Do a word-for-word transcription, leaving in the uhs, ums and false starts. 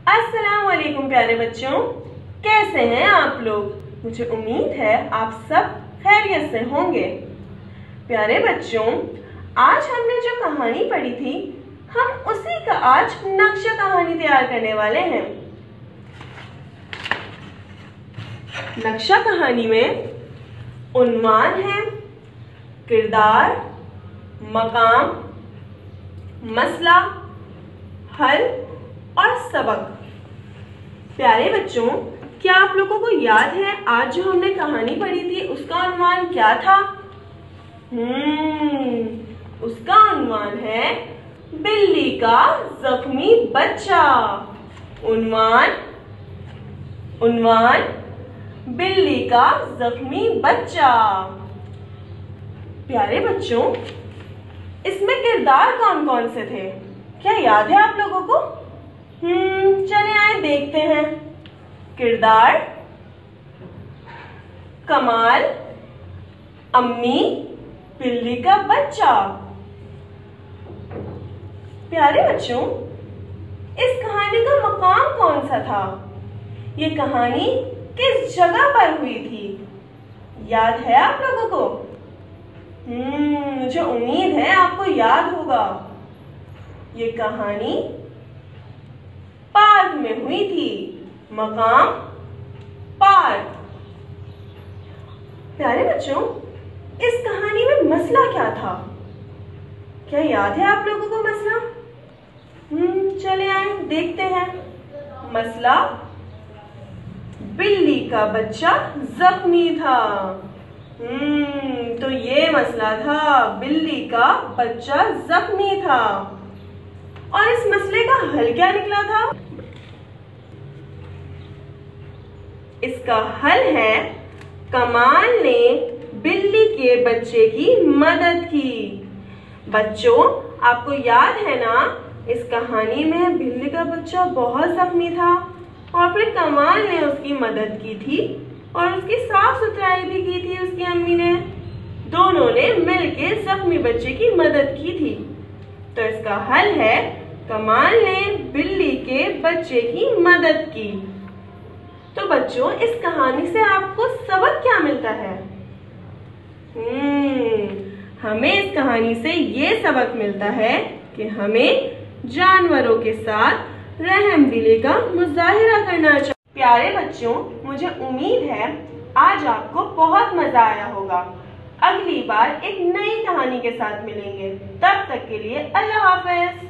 अस्सलाम वालेकुम प्यारे बच्चों, कैसे हैं आप लोग। मुझे उम्मीद है आप सब खैरियत से होंगे। प्यारे बच्चों, आज हमने जो कहानी पढ़ी थी, हम उसी का आज नक्शा कहानी तैयार करने वाले हैं। नक्शा कहानी में उन्वान है, किरदार, मकाम, मसला, हल और सबक। प्यारे बच्चों, क्या आप लोगों को याद है आज जो हमने कहानी पढ़ी थी उसका उन्वान क्या था? हम्म उसका उन्वान है बिल्ली का जख्मी बच्चा। उन्वान उन्वान बिल्ली का जख्मी बच्चा। प्यारे बच्चों, इसमें किरदार कौन कौन से थे, क्या याद है आप लोगों को? हम्म चले आए देखते हैं। किरदार कमाल, अम्मी, बिल्ली का बच्चा। प्यारे बच्चों, इस कहानी का मकाम कौन सा था? ये कहानी किस जगह पर हुई थी, याद है आप लोगों को? हम्म मुझे उम्मीद है आपको याद होगा। ये कहानी पार्क में हुई थी। मकाम पार्क। प्यारे बच्चों, इस कहानी में मसला क्या था, क्या याद है आप लोगों को मसला? हम्म चले आए देखते हैं। मसला, बिल्ली का बच्चा जख्मी था। हम्म तो ये मसला था, बिल्ली का बच्चा जख्मी था। और इस मसले का हल क्या निकला था? इसका हल है, कमाल ने बिल्ली के बच्चे की मदद की। बच्चों, आपको याद है ना, इस कहानी में बिल्ली का बच्चा बहुत जख्मी था और फिर कमाल ने उसकी मदद की थी और उसकी साफ सुथराई भी की थी। उसकी अम्मी ने, दोनों ने मिलकर जख्मी बच्चे की मदद की थी। तो इसका हल है, कमाल ने बिल्ली के बच्चे की मदद की। तो बच्चों, इस कहानी से आपको सबक क्या मिलता है? हम्म हमें इस कहानी से ये सबक मिलता है कि हमें जानवरों के साथ रहम दिली का मुजाहिरा करना चाहिए। प्यारे बच्चों, मुझे उम्मीद है आज आपको बहुत मजा आया होगा। अगली बार एक नई कहानी के साथ मिलेंगे। तब तक के लिए अल्लाह हाफिज।